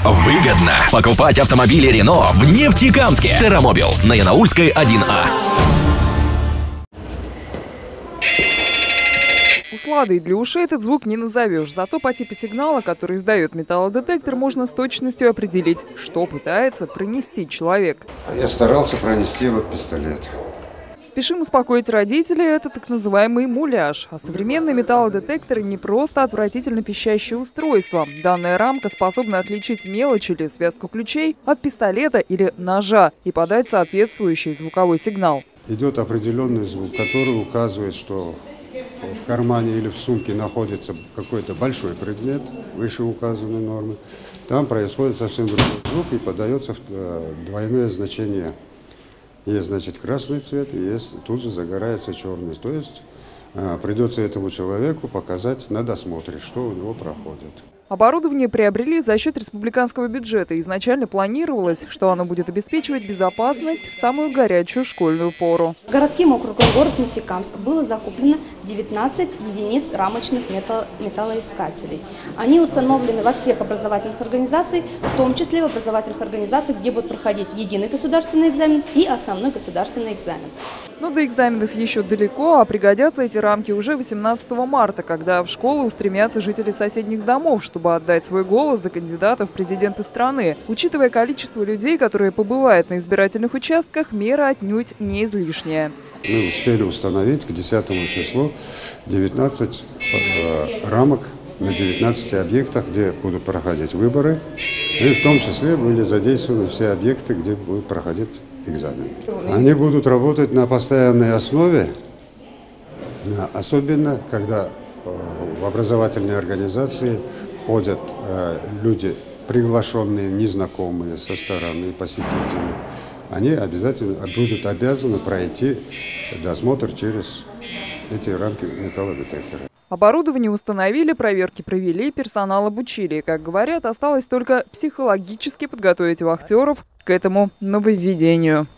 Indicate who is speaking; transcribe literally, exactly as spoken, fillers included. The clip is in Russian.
Speaker 1: Выгодно покупать автомобили Рено в Нефтекамске. Террамобил на Янаульской один А.
Speaker 2: Усладой для ушей этот звук не назовешь. Зато по типу сигнала, который издает металлодетектор, можно с точностью определить, что пытается пронести человек.
Speaker 3: Я старался пронести вот пистолет.
Speaker 2: Спешим успокоить родителей, это так называемый муляж. А современные металлодетекторы не просто отвратительно пищащее устройство. Данная рамка способна отличить мелочь или связку ключей от пистолета или ножа и подать соответствующий звуковой сигнал.
Speaker 3: Идет определенный звук, который указывает, что в кармане или в сумке находится какой-то большой предмет вышеуказанной нормы. Там происходит совсем другой звук и подается двойное значение. Есть, значит, красный цвет, и есть, тут же загорается черный. То есть а, придется этому человеку показать на досмотре, что у него проходит.
Speaker 2: Оборудование приобрели за счет республиканского бюджета. Изначально планировалось, что оно будет обеспечивать безопасность в самую горячую школьную пору.
Speaker 4: Городским округом город Нефтекамск было закуплено девятнадцать единиц рамочных металл металлоискателей. Они установлены во всех образовательных организациях, в том числе в образовательных организациях, где будет проходить единый государственный экзамен и основной государственный экзамен.
Speaker 2: Но до экзаменов еще далеко, а пригодятся эти рамки уже восемнадцатого марта, когда в школы устремятся жители соседних домов, чтобы отдать свой голос за кандидатов в президенты страны. Учитывая количество людей, которые побывают на избирательных участках, мера отнюдь не излишняя.
Speaker 3: Мы успели установить к десятому числу девятнадцать э, рамок на девятнадцати объектах, где будут проходить выборы. И в том числе были задействованы все объекты, где будут проходить экзамены. Они будут работать на постоянной основе, особенно когда в образовательные организации ходят люди, приглашенные, незнакомые со стороны посетителей. Они обязательно будут обязаны пройти досмотр через эти рамки металлодетектора.
Speaker 2: Оборудование установили, проверки провели, персонал обучили. Как говорят, осталось только психологически подготовить вахтеров к этому нововведению.